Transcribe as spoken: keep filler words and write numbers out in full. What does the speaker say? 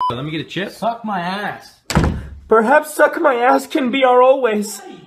Let me get a chip. Suck my ass. Perhaps suck my ass can be our always.